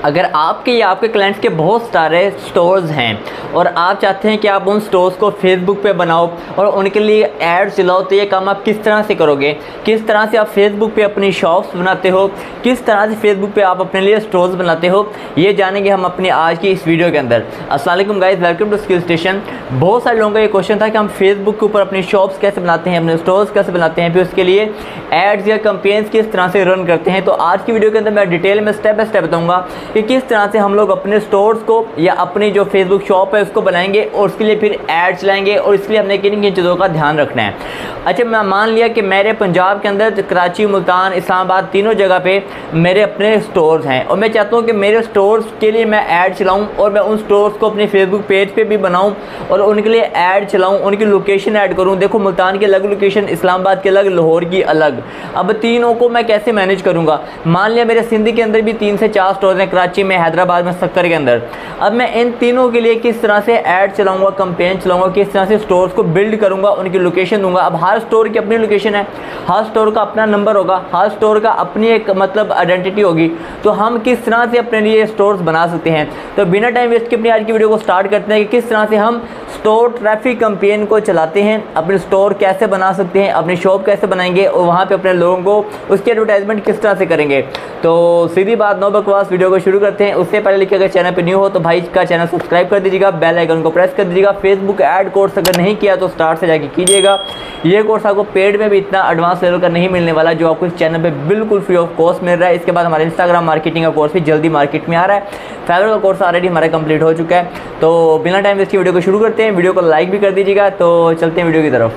अगर आपके या आपके क्लाइंट्स के बहुत सारे स्टोर्स हैं और आप चाहते हैं कि आप उन स्टोर्स को फेसबुक पे बनाओ और उनके लिए ऐड चलाओ, तो ये काम आप किस तरह से करोगे, किस तरह से आप फेसबुक पे अपनी शॉप्स बनाते हो, किस तरह से फेसबुक पे आप अपने लिए स्टोर्स बनाते हो, ये जानेंगे हम अपनी आज की इस वीडियो के अंदर। अस्सलाम वालेकुम guys, welcome to skill station. बहुत सारे लोगों का ये क्वेश्चन था कि हम फेसबुक के ऊपर अपनी शॉप्स कैसे बनाते हैं, अपने स्टोर्स कैसे बनाते हैं, फिर उसके लिए एड्स या कैंपेन्स किस तरह से रन करते हैं। तो आज की वीडियो के अंदर मैं डिटेल में स्टेप बाय स्टेप बताऊँगा कि किस तरह से हम लोग अपने स्टोर्स को या अपनी जो फेसबुक शॉप है उसको बनाएंगे और उसके लिए फिर ऐड चलाएंगे और इसके लिए हमने किन किन चीज़ों का ध्यान रखना है। अच्छा, मैं मान लिया कि मेरे पंजाब के अंदर कराची, मुल्तान, इस्लामाबाद तीनों जगह पे मेरे अपने स्टोर्स हैं और मैं चाहता हूँ कि मेरे स्टोर्स के लिए मैं ऐड चलाऊँ और मैं उन स्टोर्स को अपने फेसबुक पेज पे भी बनाऊँ और उनके लिए ऐड चलाऊँ, उनकी लोकेशन ऐड करूँ। देखो, मुल्तान की अलग लोकेशन, इस्लामाबाद की अलग, लाहौर की अलग। अब तीनों को मैं कैसे मैनेज करूँगा। मान लिया मेरे सिंध के अंदर भी 3 से 4 स्टोर हैं, कराची में, हैदराबाद में, सक्कर के अंदर। अब मैं इन तीनों के लिए किस तरह से ऐड चलाऊंगा, कैंपेन चलाऊंगा, किस तरह से स्टोर्स को बिल्ड करूंगा, उनकी लोकेशन दूंगा। अब हर स्टोर की अपनी लोकेशन है, हर स्टोर का अपना नंबर होगा, हर स्टोर का अपनी एक मतलब आइडेंटिटी होगी। तो हम किस तरह से अपने लिए स्टोर्स बना सकते हैं। तो बिना टाइम वेस्ट के अपनी आज की वीडियो को स्टार्ट करते हैं कि किस तरह से हम स्टोर ट्रैफिक कैंपेन को चलाते हैं, अपने स्टोर कैसे बना सकते हैं, अपनी शॉप कैसे बनाएंगे और वहाँ पे अपने लोगों को उसकी एडवर्टाइजमेंट किस तरह से करेंगे। तो सीधी बात, नो बकवास, वीडियो को शुरू करते हैं। उससे पहले लिखिए, अगर चैनल पे न्यू हो तो भाई का चैनल सब्सक्राइब कर दीजिएगा, बेल आइकन को प्रेस कर दीजिएगा। फेसबुक ऐड कोर्स अगर नहीं किया तो स्टार्ट से जाके कीजिएगा। ये कोर्स आपको पेड में भी इतना एडवांस लेवल का नहीं मिलने वाला जो आपको इस चैनल पे बिल्कुल फ्री ऑफ कॉस्ट मिल रहा है। इसके बाद हमारे इंस्टाग्राम मार्केटिंग का कोर्स भी जल्दी मार्केट में आ रहा है। फाइवर का कोर्स ऑलरेडी हमारा कंप्लीट हो चुका है। तो बिना टाइम वेस्ट की वीडियो को शुरू करते हैं। वीडियो को लाइक भी कर दीजिएगा। तो चलते हैं वीडियो की तरफ।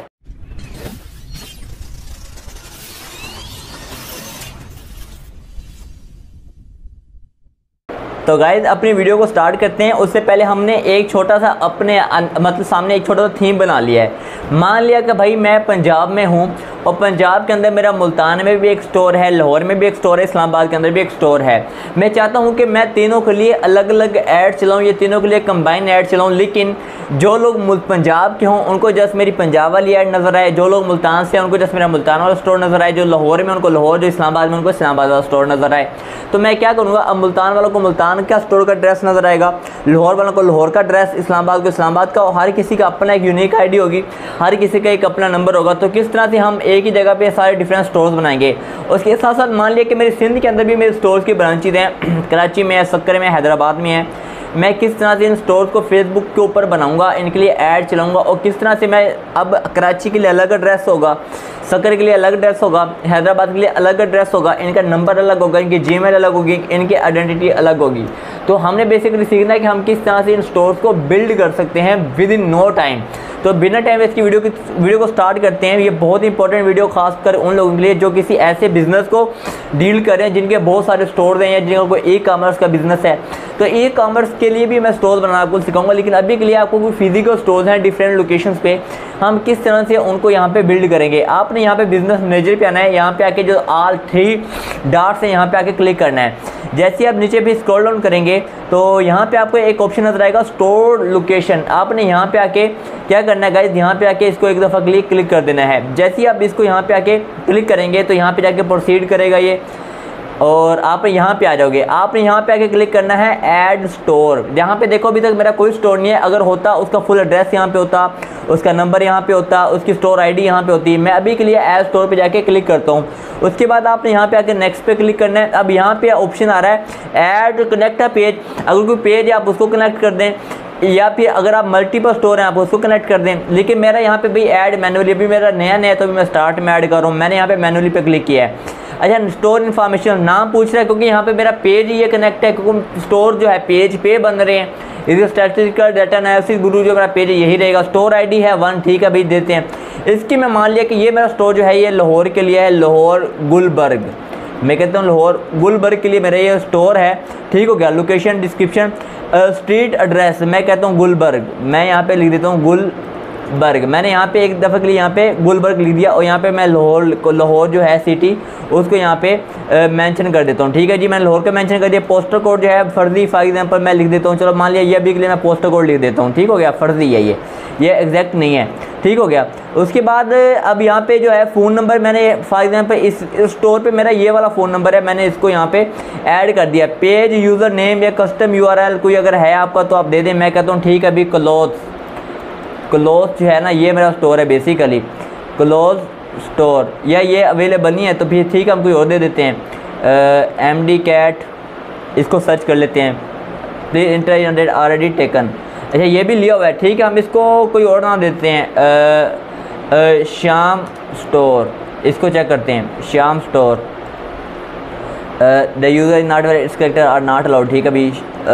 तो गाइज अपनी वीडियो को स्टार्ट करते हैं। उससे पहले हमने एक छोटा सा अपने मतलब सामने एक छोटा सा थीम बना लिया है। मान लिया कि भाई मैं पंजाब में हूँ और पंजाब के अंदर मेरा मुल्तान में भी एक स्टोर है, लाहौर में भी एक स्टोर है, इस्लामाबाद के अंदर भी एक स्टोर है। मैं चाहता हूँ कि मैं तीनों के लिए अलग अलग ऐड चलाऊँ, ये तीनों के लिए कंबाइन ऐड चलाऊँ। लेकिन जो लोग पंजाब के हों उनको जस्ट मेरी पंजाब वाली ऐड नज़र आए, जो लोग मुल्तान से हैं उनको जस्ट मेरा मुल्तान वाला स्टोर नज़र आए, जो लाहौर में उनको लाहौर, जो इस्लामाबाद में उनको इस्लामाबाद वाला स्टोर नज़र आए। तो मैं क्या करूँगा, अब मुल्तान वालों को मुल्तान का स्टोर का ड्रेस नज़र आएगा, लाहौर वालों को लाहौर का ड्रेस, इस्लामाबाद को इस्लामाबाद का। हर किसी का अपना एक यूनिक आईडी होगी, हर किसी का एक अपना नंबर होगा। तो किस तरह से हम एक ही जगह पे सारे डिफरेंट स्टोर्स बनाएंगे। उसके साथ साथ मान लिया कि मेरे सिंध के अंदर भी मेरे स्टोर्स की ब्रांचेज हैं, कराची में है, सक्कर में, हैदराबाद में है। मैं किस तरह से इन स्टोर्स को फेसबुक के ऊपर बनाऊंगा, इनके लिए ऐड चलाऊंगा और किस तरह से मैं, अब कराची के लिए अलग एड्रेस होगा, सक्कर के लिए अलग एड्रेस होगा, हैदराबाद के लिए अलग एड्रेस होगा, इनका नंबर अलग होगा, इनकी जीमेल अलग होगी, इनकी आइडेंटिटी अलग होगी। तो हमने बेसिकली सीखना है कि हम किस तरह से इन स्टोर्स को बिल्ड कर सकते हैं विद इन नो टाइम। तो बिना टाइम वेस्ट की वीडियो को स्टार्ट करते हैं। ये बहुत इंपॉर्टेंट वीडियो खासकर उन लोगों के लिए जो किसी ऐसे बिजनेस को डील करें जिनके बहुत सारे स्टोर्स हैं या जिनका कोई ई कॉमर्स का बिजनेस है। तो ई कॉमर्स के लिए भी मैं स्टोर्स बनाना आपको सिखाऊंगा, लेकिन अभी के लिए आपको कोई फिजिकल स्टोर्स हैं डिफरेंट लोकेशंस पे, हम किस तरह से उनको यहाँ पे बिल्ड करेंगे। आपने यहाँ पे बिजनेस मैनेजर पे आना है, यहाँ पे आके जो ऑल 3 डॉट्स हैं यहाँ पे आके क्लिक करना है। जैसे आप नीचे भी स्क्रॉल डाउन करेंगे तो यहाँ पे आपको एक ऑप्शन नजर आएगा स्टोर लोकेशन। आपने यहाँ पे आके क्या करना है गाइज, यहाँ पे आके इसको एक दफ़ा क्लिक कर देना है। जैसे ही आप इसको यहाँ पे आके क्लिक करेंगे तो यहाँ पे जाके प्रोसीड करेगा ये और आप यहाँ पे आ जाओगे। आपने यहाँ पे आके क्लिक करना है ऐड स्टोर। यहाँ पे देखो अभी तक मेरा कोई स्टोर नहीं है, अगर होता उसका फुल एड्रेस यहाँ पे होता, उसका नंबर यहाँ पे होता, उसकी स्टोर आईडी यहाँ पे होती। मैं अभी के लिए ऐड स्टोर पे जाके क्लिक करता हूँ। उसके बाद आपने यहाँ पे आके नेक्स्ट पे क्लिक करना है। अब यहाँ पे ऑप्शन आ रहा है ऐड कनेक्ट अ पेज। अगर कोई पेज है आप उसको कनेक्ट कर दें या फिर अगर आप मल्टीपल स्टोर हैं आप उसको कनेक्ट कर दें। लेकिन मेरा यहाँ पे भाई ऐड मैनुअली, अभी मेरा नया तो अभी मैं स्टार्ट में ऐड कर रहा हूँ, मैंने यहाँ पे मैनुअली पे क्लिक किया है। अच्छा, स्टोर इन्फॉर्मेशन नाम पूछ रहा है क्योंकि यहाँ पे मेरा पेज ये कनेक्ट है, क्योंकि स्टोर जो है पेज पे बन रहे हैं। इस स्टैटिस्टिकल डाटा एनालिसिस गुरु जो मेरा पेज है यही रहेगा। स्टोर आईडी है 1, ठीक है भाई देते हैं। इसकी मैं मान लिया कि ये मेरा स्टोर जो है ये लाहौर के लिए है, लाहौर गुलबर्ग। मैं कहता हूँ लाहौर गुलबर्ग के लिए मेरा ये स्टोर है, ठीक हो गया। लोकेशन, डिस्क्रिप्शन, स्ट्रीट एड्रेस मैं कहता हूँ गुलबर्ग। मैं यहाँ पे लिख देता हूँ गुलबर्ग। मैंने यहाँ पे एक दफ़ा के लिए यहाँ पे गुलबर्ग लिख दिया और यहाँ पे मैं लाहौर जो है सिटी उसको यहाँ पे मेंशन कर देता हूँ, ठीक है जी। मैंने लाहौर का मेंशन कर दिया। पोस्टर कोड जो है फर्जी फॉर एग्जांपल मैं लिख देता हूँ, चलो मान लिया ये भी के लिए मैं पोस्टर कोड लिख देता हूँ, ठीक हो गया। फर्जी है ये एग्जैक्ट नहीं है, ठीक हो गया। उसके बाद अब यहाँ पे जो है फ़ोन नंबर मैंने फॉर एग्जाम्पल इस स्टोर पे मेरा ये वाला फ़ोन नंबर है, मैंने इसको यहाँ पे ऐड कर दिया। पेज यूज़र नेम या कस्टम URL कोई अगर है आपका तो आप दे दें। मैं कहता हूँ ठीक है अभी क्लोथ जो है ना ये मेरा स्टोर है बेसिकली, क्लोथ स्टोर, या ये अवेलेबल नहीं है तो फिर ठीक है हम कोई और दे देते हैं। MD कैट इसको सर्च कर लेते हैं। प्लीज इंटर ऑलरेडी टेकन, अच्छा ये भी लिया हुआ है, ठीक है हम इसको कोई और नाम देते हैं। श्याम स्टोर, इसको चेक करते हैं। Shyam store, the user is not very character are not allowed, ठीक है अभी।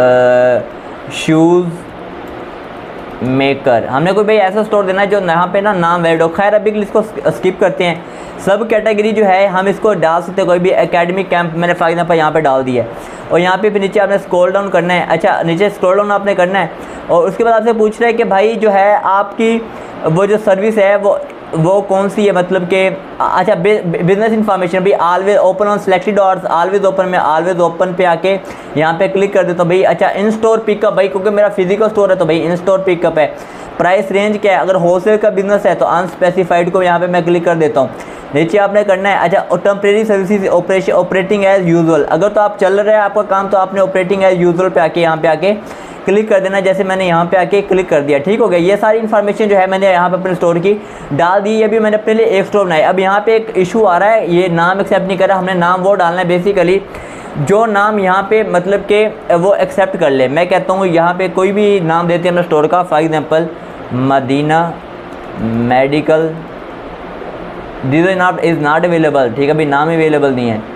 शूज़ मेकर, हमने कोई भाई ऐसा स्टोर देना है जो यहाँ पे ना नाम वैलिड हो। खैर अभी इसको स्किप करते हैं। सब कैटेगरी जो है हम इसको डाल सकते हैं, कोई भी एकेडमिक कैंप मैंने फॉर एग्जाम्पल यहाँ पे डाल दिया है। और यहाँ पे फिर नीचे आपने स्क्रॉल डाउन करना है, अच्छा नीचे स्क्रॉल डाउन आपने करना है। और उसके बाद आपसे पूछ रहा है कि भाई जो है आपकी वो जो सर्विस है वो कौन सी है, मतलब कि अच्छा बिजनेस इंफॉर्मेशन भी always open on selected orders, always open में ऑलवेज ओपन पे आके यहाँ पे क्लिक कर देता हूँ भाई। अच्छा इन स्टोर पिकअप, भाई क्योंकि मेरा फिजिकल स्टोर है तो भाई इन स्टोर पिकअप है। प्राइस रेंज क्या है, अगर होलसेल का बिजनेस है तो अनस्पेसिफाइड को यहाँ पे मैं क्लिक कर देता हूँ। नीचे आपने करना है अच्छा temporary services operation operating as usual, अगर तो आप चल रहे हैं आपका काम तो आपने ऑपरेटिंग एज यूजुअल पे आके यहाँ पे आके क्लिक कर देना, जैसे मैंने यहाँ पे आके क्लिक कर दिया, ठीक हो गया। ये सारी इन्फॉर्मेशन जो है मैंने यहाँ पे अपने स्टोर की डाल दी। ये भी मैंने अपने लिए एक स्टोर बनाया। अब यहाँ पे एक इशू आ रहा है, ये नाम एक्सेप्ट नहीं कर रहा, हमने नाम वो डालना है बेसिकली जो नाम यहाँ पे मतलब के वो एक्सेप्ट कर ले। मैं कहता हूँ यहाँ पे कोई भी नाम देते हैं अपने स्टोर का, for example Madina medical, this is not available, ठीक है अभी नाम अवेलेबल नहीं है।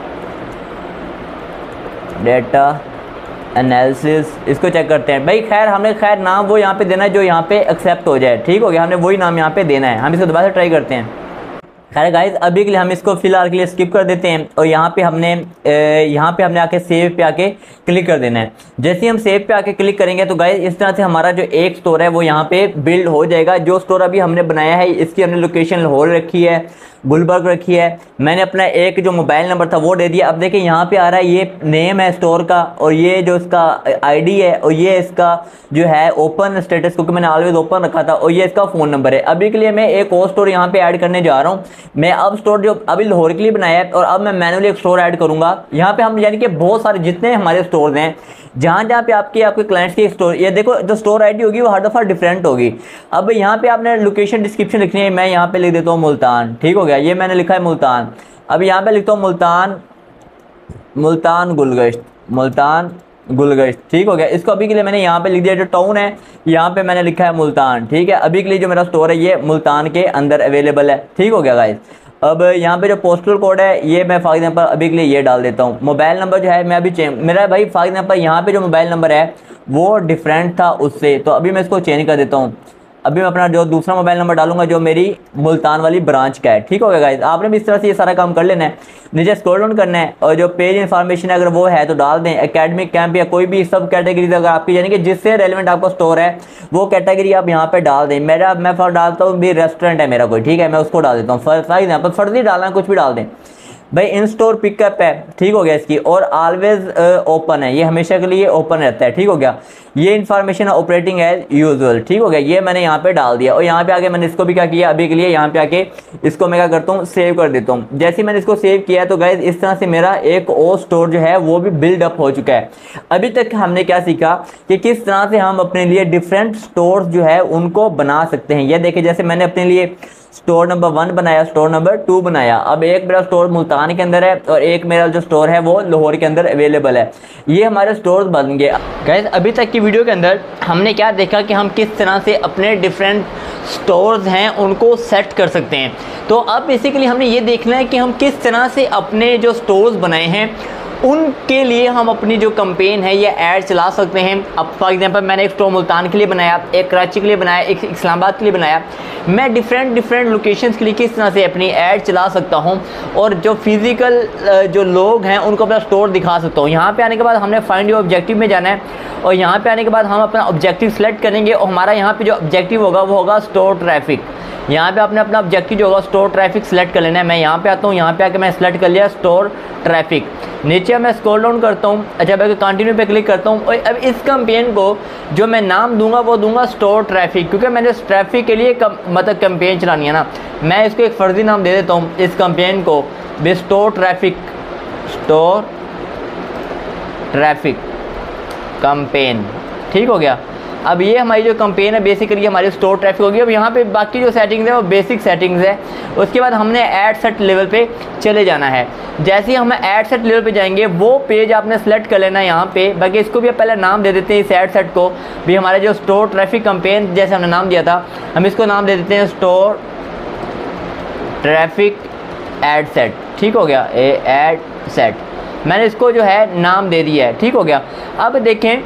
डेटा एनालिसिस, इसको चेक करते हैं भाई। खैर हमने खैर नाम वो यहाँ पे देना है जो यहाँ पे एक्सेप्ट हो जाए, ठीक हो गया। हमने वही नाम यहाँ पे देना है। हम इसको दोबारा ट्राई करते हैं। खैर गाइस अभी के लिए हम इसको फिलहाल के लिए स्किप कर देते हैं और यहाँ पे हमने आके सेव पे आके क्लिक कर देना है। जैसे ही हम सेव पे आके क्लिक करेंगे तो गाइस इस तरह से हमारा जो एक स्टोर है वो यहाँ पे बिल्ड हो जाएगा। जो स्टोर अभी हमने बनाया है इसकी हमने लोकेशन लाहौर रखी है, गुलबर्ग रखी है। मैंने अपना एक जो मोबाइल नंबर था वो दे दिया। अब देखिए यहाँ पे आ रहा है ये नेम है स्टोर का और ये जो इसका आईडी है और ये इसका जो है ओपन स्टेटस, क्योंकि मैंने ऑलवेज ओपन रखा था, और ये इसका फ़ोन नंबर है। अभी के लिए मैं एक और स्टोर यहाँ पे ऐड करने जा रहा हूँ। मैं अब स्टोर जो अभी लाहौर के लिए बनाया है और अब मैं मैनुअली एक स्टोर ऐड करूँगा। यहाँ पे हम यानी कि बहुत सारे जितने हमारे स्टोर हैं जहाँ पे आपके क्लाइंट्स की स्टोर, ये देखो जो स्टोर आईडी होगी वो हर दफ़ा डिफरेंट होगी। अब यहाँ पे आपने लोकेशन डिस्क्रिप्शन लिखनी है। मैं यहाँ पे लिख देता हूँ मुल्तान, ठीक हो गया। ये मैंने लिखा है मुल्तान। अब यहाँ पे लिखता हूँ मुल्तान गुलगश्त, ठीक हो गया। इसको अभी के लिए मैंने यहाँ पे लिख दिया। जो टाउन है यहाँ पे मैंने लिखा है मुल्तान, ठीक है। अभी के लिए जो मेरा स्टोर है ये मुल्तान के अंदर अवेलेबल है, ठीक हो गया गाइस। अब यहाँ पे जो पोस्टल कोड है ये मैं फॉर एग्जांपल अभी के लिए ये डाल देता हूँ। मोबाइल नंबर जो है मैं अभी मेरा भाई फॉर एग्जांपल यहाँ पे जो मोबाइल नंबर है वो डिफरेंट था उससे, तो अभी मैं इसको चेंज कर देता हूँ। अभी मैं अपना जो दूसरा मोबाइल नंबर डालूंगा जो मेरी मुल्तान वाली ब्रांच का है, ठीक हो गया गाइस। आपने भी इस तरह से ये सारा काम कर लेना है। नीचे स्क्रॉल डाउन करना है और जो पेज इंफॉर्मेशन है अगर वो है तो डाल दें। एकेडमिक कैंप या कोई भी सब कैटेगरीज अगर आपकी यानी कि जिससे रेलिवेंट आपका स्टोर है वो कैटेगरी आप यहाँ पे डाल दें। मैं डालता हूँ भी रेस्टोरेंट है मेरा कोई, ठीक है, मैं उसको डाल देता हूँ। फॉर एग्जाम्पल फर्जी डालना कुछ भी डाल दें भाई। इन स्टोर पिकअप है, ठीक हो गया इसकी, और ऑलवेज ओपन है, ये हमेशा के लिए ओपन रहता है, ठीक हो गया। ये इन्फॉर्मेशन ऑपरेटिंग एज यूजुअल, ठीक हो गया। ये मैंने यहाँ पे डाल दिया और यहाँ पे आके मैंने इसको भी क्या किया अभी के लिए यहाँ पे आके इसको मैं क्या करता हूँ सेव कर देता हूँ। जैसे मैंने इसको सेव किया है तो गाइज इस तरह से मेरा एक और स्टोर जो है वो भी बिल्डअप हो चुका है। अभी तक हमने क्या सीखा कि किस तरह से हम अपने लिए डिफरेंट स्टोर्स जो है उनको बना सकते हैं। ये देखिए जैसे मैंने अपने लिए स्टोर नंबर 1 बनाया, स्टोर नंबर 2 बनाया। अब एक मेरा स्टोर मुल्तान के अंदर है और एक मेरा जो स्टोर है वो लाहौर के अंदर अवेलेबल है। ये हमारे स्टोर्स बन गए। गाइस अभी तक की वीडियो के अंदर हमने क्या देखा कि हम किस तरह से अपने डिफरेंट स्टोर्स हैं उनको सेट कर सकते हैं। तो अब बेसिकली हमने ये देखना है कि हम किस तरह से अपने जो स्टोर्स बनाए हैं उनके लिए हम अपनी जो कैंपेन है ये ऐड चला सकते हैं। अब फॉर एग्जांपल मैंने एक स्टोर मुल्तान के लिए बनाया, एक कराची के लिए बनाया, एक इस्लामाबाद के लिए बनाया। मैं डिफरेंट लोकेशंस के लिए किस तरह से अपनी ऐड चला सकता हूं और जो फिज़िकल जो लोग हैं उनको अपना स्टोर दिखा सकता हूं। यहाँ पे आने के बाद हमने फाइंड योर ऑब्जेक्टिव में जाना है और यहाँ पे आने के बाद हम अपना ऑब्जेक्टिव सेलेक्ट करेंगे और हमारा यहाँ पे जो ऑब्जेक्टिव होगा वो होगा स्टोर ट्रैफिक। यहाँ पे आपने अपना ऑब्जेक्टिव जो होगा स्टोर ट्रैफिक सेलेक्ट कर लेना है। मैं यहाँ पे आता हूँ, यहाँ पे आके मैं सेलेक्ट कर लिया स्टोर ट्रैफिक। नीचे मैं स्क्रॉल डाउन करता हूँ, अच्छा मैं कंटिन्यू पे क्लिक करता हूँ और अब इस कैंपेन को जो मैं नाम दूंगा वो दूंगा स्टोर ट्रैफिक, क्योंकि मैंने ट्रैफिक के लिए मतलब कैंपेन चलानी है ना। मैं इसको एक फर्जी नाम दे देता हूँ इस कैंपेन को भी, स्टोर ट्रैफिक कैंपेन। ठीक हो गया। अब ये हमारी जो कैंपेन है बेसिकली हमारी स्टोर ट्रैफिक होगी। अब यहाँ पे बाकी जो सेटिंग्स है वो बेसिक सेटिंग्स है। उसके बाद हमने ऐड सेट लेवल पे चले जाना है। जैसे ही हम ऐड सेट लेवल पे जाएंगे वो पेज आपने सेलेक्ट कर लेना है यहाँ पे। बाकी इसको भी पहले नाम दे देते हैं इस ऐड सेट को भी, हमारे जो स्टोर ट्रैफिक कैंपेन जैसे हमने नाम दिया था हम इसको नाम दे देते हैं स्टोर ट्रैफिक ऐड सेट। ठीक हो गया, ऐड सेट मैंने इसको जो है नाम दे दिया है। ठीक हो गया। अब देखें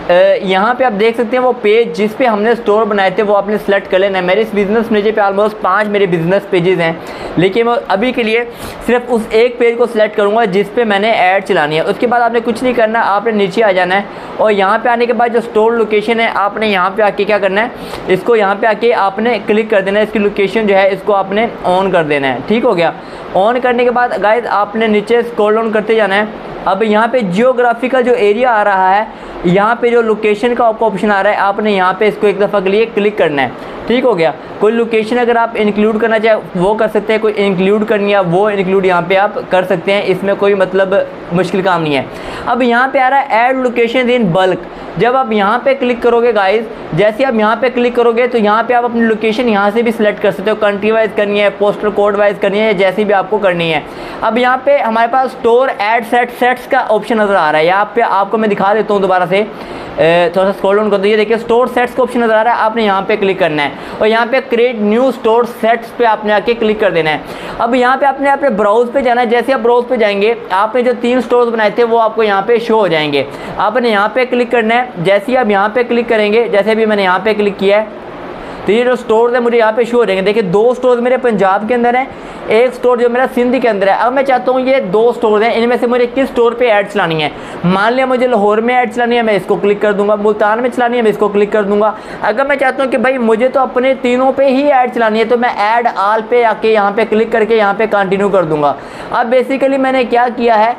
यहाँ पे आप देख सकते हैं वो पेज जिस पे हमने स्टोर बनाए थे वो आपने सेलेक्ट कर लेना है। मेरे इस बिज़नेस पेज पे ऑलमोस्ट 5 मेरे बिज़नेस पेजेस हैं, लेकिन मैं अभी के लिए सिर्फ उस एक पेज को सिलेक्ट करूँगा जिस पे मैंने ऐड चलानी है। उसके बाद आपने कुछ नहीं करना, आपने नीचे आ जाना है और यहाँ पे आने के बाद जो स्टोर लोकेशन है आपने यहाँ पे आके क्या करना है, इसको यहाँ पे आके आपने क्लिक कर देना है। इसकी लोकेशन जो है इसको आपने ऑन कर देना है। ठीक हो गया। ऑन करने के बाद गाइस आपने नीचे स्क्रॉल डाउन करते जाना है। अब यहाँ पे जियोग्राफिकल जो एरिया आ रहा है, यहाँ पे जो लोकेशन का आपको ऑप्शन आ रहा है, आपने यहाँ पे इसको एक दफ़ा के लिए क्लिक करना है। ठीक हो गया। कोई लोकेशन अगर आप इंक्लूड करना चाहे वो कर सकते हैं, कोई इंक्लूड करनी है वो इंक्लूड यहाँ पे आप कर सकते हैं, इसमें कोई मतलब मुश्किल काम नहीं है। अब यहाँ पे आ रहा है ऐड लोकेशन इन बल्क। जब आप यहाँ पे क्लिक करोगे गाइस, जैसे आप यहाँ पे क्लिक करोगे तो यहाँ पे आप अपनी लोकेशन यहाँ से भी सिलेक्ट कर सकते हो, कंट्री वाइज करनी है, पोस्टल कोड वाइज करनी है, जैसी भी आपको करनी है। अब यहाँ पे हमारे पास स्टोर ऐड सेट्स का ऑप्शन नज़र आ रहा है। यहाँ पे आपको मैं दिखा देता हूँ दोबारा से, थोड़ा सा स्क्रॉल डाउन कर दीजिए। देखिए स्टोर सेट्स का ऑप्शन नज़र आ रहा है, आपने यहाँ पे क्लिक करना है और यहाँ पे क्रिएट न्यू स्टोर सेट्स पे आपने आके क्लिक कर देना है। अब यहाँ पे आपने अपने ब्राउज पे जाना है। जैसे आप ब्राउज पे जाएंगे आपने जो 3 स्टोर्स बनाए थे वो आपको यहाँ पे शो हो जाएंगे। आपने यहाँ पे क्लिक करना है। जैसे ही आप यहाँ पे क्लिक करेंगे, जैसे भी मैंने यहाँ पे क्लिक किया है तो ये जो स्टोर्स है मुझे यहाँ पे शो हो जाएंगे। देखिए 2 स्टोर्स मेरे पंजाब के अंदर हैं, एक स्टोर जो मेरा सिंध के अंदर है। अब मैं चाहता हूँ ये 2 स्टोर हैं, इनमें से मुझे किस स्टोर पे ऐड चलानी है। मान लिया मुझे लाहौर में ऐड चलानी है, मैं इसको क्लिक कर दूंगा। मुल्तान में चलानी है, मैं इसको क्लिक कर दूंगा। अगर मैं चाहता हूँ कि भाई मुझे तो अपने तीनों पे ही ऐड चलानी है तो मैं ऐड आल पे आके यहाँ पे क्लिक करके यहाँ पे कंटिन्यू कर दूंगा। अब बेसिकली मैंने क्या किया है,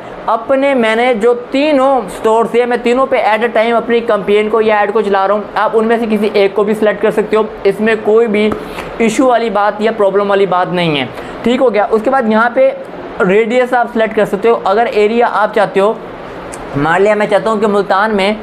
मैंने जो तीनों स्टोर से मैं तीनों पे एट अ टाइम अपनी कैंपेन को या ऐड को चला रहा हूँ। आप उनमें से किसी एक को भी सिलेक्ट कर सकते हो, इसमें कोई भी इशू वाली बात या प्रॉब्लम वाली बात नहीं है। ठीक हो गया। उसके बाद यहाँ पे रेडियस आप सेलेक्ट कर सकते हो। अगर एरिया आप चाहते हो, मान लिया मैं चाहता हूँ कि मुल्तान में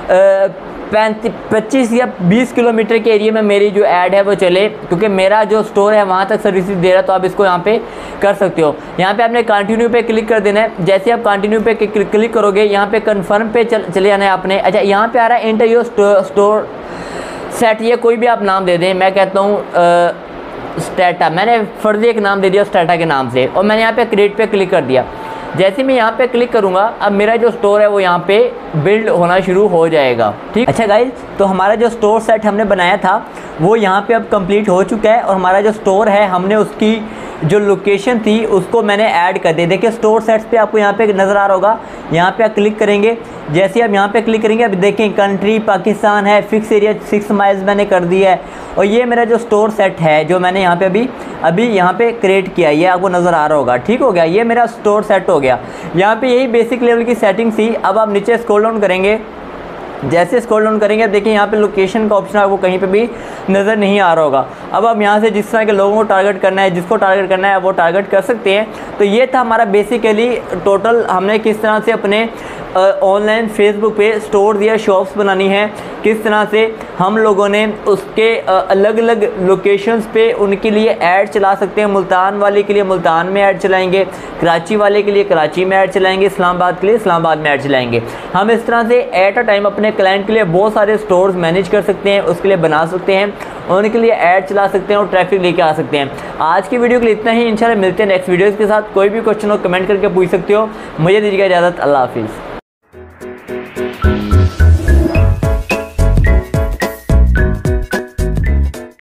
25 या 20 किलोमीटर के एरिया में मेरी जो ऐड है वो चले, क्योंकि मेरा जो स्टोर है वहाँ तक सर्विसेज दे रहा है, तो आप इसको यहाँ पे कर सकते हो। यहाँ पे आपने कंटिन्यू पे क्लिक कर देना है। जैसे आप कंटिन्यू पे क्लिक करोगे यहाँ पे कन्फर्म पे चले जाना है आपने। अच्छा यहाँ पे आ रहा है एंटर योर स्टोर सेट, ये कोई भी आप नाम दे दें। मैं कहता हूँ स्टेटा, मैंने फर्जी एक नाम दे दिया स्टेटा के नाम से और मैंने यहाँ पे क्रिएट पे क्लिक कर दिया। जैसे मैं यहाँ पे क्लिक करूँगा अब मेरा जो स्टोर है वो यहाँ पे बिल्ड होना शुरू हो जाएगा। ठीक। अच्छा गाइज, तो हमारा जो स्टोर सेट हमने बनाया था वो यहाँ पे अब कंप्लीट हो चुका है और हमारा जो स्टोर है हमने उसकी जो लोकेशन थी उसको मैंने ऐड कर दी। देखिए स्टोर सेट्स पे आपको यहाँ पे नज़र आ रहा होगा, यहाँ पे आप क्लिक करेंगे। जैसे आप यहाँ पे क्लिक करेंगे अब देखें कंट्री पाकिस्तान है, फिक्स एरिया 6 माइल्स मैंने कर दिया है और ये मेरा जो स्टोर सेट है जो मैंने यहाँ पे अभी यहाँ पे क्रिएट किया, ये आपको नज़र आ रहा होगा। ठीक हो गया, ये मेरा स्टोर सेट हो गया। यहाँ पे यही बेसिक लेवल की सेटिंग थी। अब आप नीचे स्क्रॉल डाउन करेंगे, जैसे स्क्रॉल डाउन करेंगे अब देखिए यहाँ पे लोकेशन का ऑप्शन आपको कहीं पे भी नज़र नहीं आ रहा होगा। अब आप यहाँ से जिस तरह के लोगों को टारगेट करना है, जिसको टारगेट करना है वो टारगेट कर सकते हैं। तो ये था हमारा बेसिकली टोटल, हमने किस तरह से अपने ऑनलाइन फेसबुक पे स्टोर्स या शॉप्स बनानी है, किस तरह से हम लोगों ने उसके अलग अलग लोकेशंस पे उनके लिए ऐड चला सकते हैं। मुल्तान वाले के लिए मुल्तान में ऐड चलाएंगे, कराची वाले के लिए कराची में ऐड चलाएंगे, इस्लामाबाद के लिए इस्लामाबाद में ऐड चलाएंगे। हम इस तरह से एट अ टाइम अपने क्लाइंट के लिए बहुत सारे स्टोर्स मैनेज कर सकते हैं, उसके लिए बना सकते हैं, उनके लिए ऐड चला सकते हैं और ट्रैफिक लेके आ सकते हैं। आज की वीडियो के लिए इतना ही, इंशाल्लाह मिलते हैं नेक्स्ट वीडियोज़ के साथ। कोई भी क्वेश्चन हो कमेंट करके पूछ सकते हो। मुझे दीजिएगा इजाज़त, अल्लाह हाफिज़।